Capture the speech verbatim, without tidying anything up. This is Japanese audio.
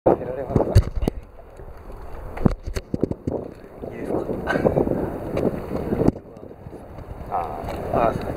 出られますかね。いいですか。ああ。